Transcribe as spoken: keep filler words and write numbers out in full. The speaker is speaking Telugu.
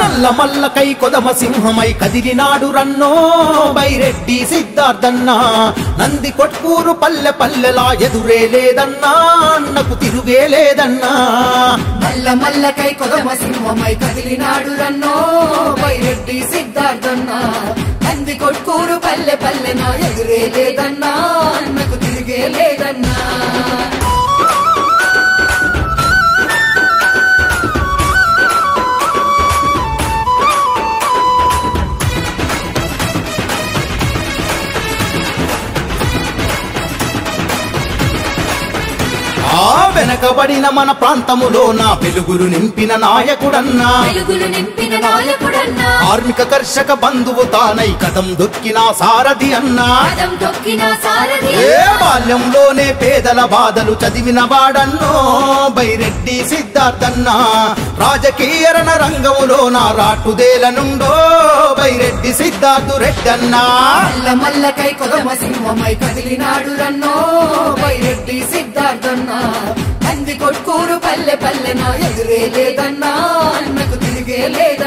నల్ల మల్లకై కొదమ సింహమై కదిలినాడు రన్నో బైరెడ్డి సిద్ధార్థన్నా నంది కొట్కూరు పల్లె పల్లెలా ఎదురే లేదన్నా అన్నకు తిరుగే లేదన్నా మల్ల మల్లకై కొదమ సింహమై కదిలినాడు రన్నో బైరెడ్డి సిద్ధార్థన్నా నంది కొట్కూరు పల్లె పల్లెనా ఎదురే లేదన్నా అన్నకు తిరిగే లేదన్నా వెనకబడిన మన ప్రాంతములో నా వెలుగులు నింపిన నాయకుడన్నా వెలుగులు నింపిన నాయకుడన్నా కార్మిక కర్షక బంధువు తానై కదం దొక్కిన సారథి అన్నా కదం దొక్కిన సారథి ఏ బాల్యంలోనే పేదల బాధలు చదివిన వాడన్నో బైరెడ్డి సిద్ధార్థన్నా రాజకీయ రణ రంగములో నా రాటుదేల నుండో బైరెడ్డి సిద్ధార్థు రెడ్డన్నా మల్ల మల్లకై కొదమ సింహమై కదిలినాడు రన్నో బైరెడ్డి సిద్ధార్థన్నా నంది కొట్కూరు పల్లె పల్లెనా ఎదురే లేదన్నా అన్నకు తిరిగే లేదన్నా